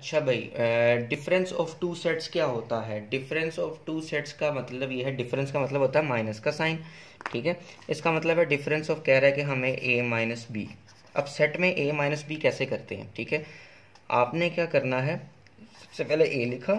अच्छा भाई, difference of two sets क्या होता है? डिफरेंस ऑफ टू सेट्स का मतलब ये है, डिफरेंस का मतलब होता है माइनस का साइन। ठीक है, इसका मतलब है डिफरेंस ऑफ कह रहा है कि हमें ए माइनस बी। अब सेट में ए माइनस बी कैसे करते हैं? ठीक है, आपने क्या करना है, सबसे पहले ए लिखा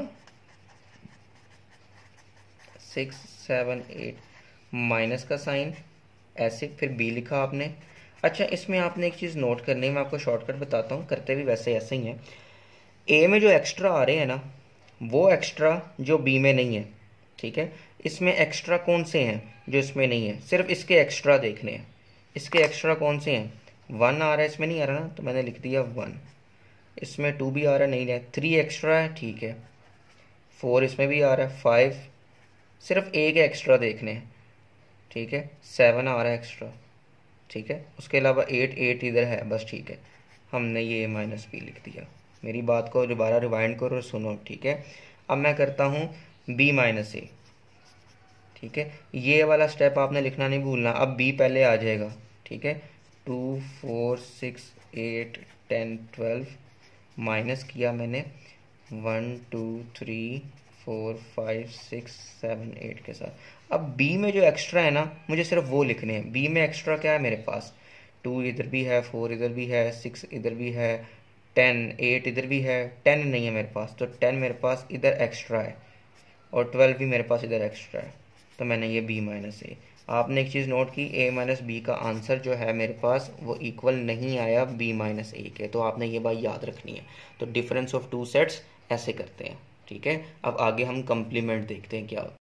6 7 8 माइनस का साइन ऐसे, फिर बी लिखा आपने। अच्छा, इसमें आपने एक चीज़ नोट करनी है, मैं आपको शॉर्टकट बताता हूँ, करते भी वैसे ऐसे ही है। ए में जो एक्स्ट्रा आ रहे हैं ना, वो एक्स्ट्रा जो बी में नहीं है। ठीक है, इसमें एक्स्ट्रा कौन से हैं जो इसमें नहीं है? सिर्फ इसके एक्स्ट्रा देखने हैं। इसके एक्स्ट्रा कौन से हैं? 1 आ रहा है, इसमें नहीं आ रहा ना, तो मैंने लिख दिया 1। इसमें 2 भी आ रहा है, नहीं है। 3 एक्स्ट्रा है, ठीक है। 4 इसमें भी आ रहा है, 5। सिर्फ ए के एक्स्ट्रा देखने हैं। ठीक है, 7 आ रहा है एक्स्ट्रा। ठीक है, उसके अलावा 8 इधर है बस। ठीक है, हमने ये माइनस बी लिख दिया। मेरी बात को दोबारा रिवाइंड करो और सुनो। ठीक है, अब मैं करता हूँ बी माइनस ए। ठीक है, ये वाला स्टेप आपने लिखना नहीं भूलना, अब बी पहले आ जाएगा। ठीक है, 2 4 6 8 10 12 माइनस किया मैंने 1 2 3 4 5 6 7 8 के साथ। अब बी में जो एक्स्ट्रा है ना, मुझे सिर्फ वो लिखने हैं। बी में एक्स्ट्रा क्या है मेरे पास? 2 इधर भी है, 4 इधर भी है, 6 इधर भी है, 10 8 इधर भी है। 10 नहीं है मेरे पास, तो 10 मेरे पास इधर एक्स्ट्रा है, और 12 भी मेरे पास इधर एक्स्ट्रा है। तो मैंने ये बी माइनस ए। आपने एक चीज़ नोट की, ए माइनस बी का आंसर जो है मेरे पास वो इक्वल नहीं आया बी माइनस ए के, तो आपने ये बात याद रखनी है। तो डिफरेंस ऑफ टू सेट्स ऐसे करते हैं। ठीक है, अब आगे हम कंप्लीमेंट देखते हैं क्या होता है।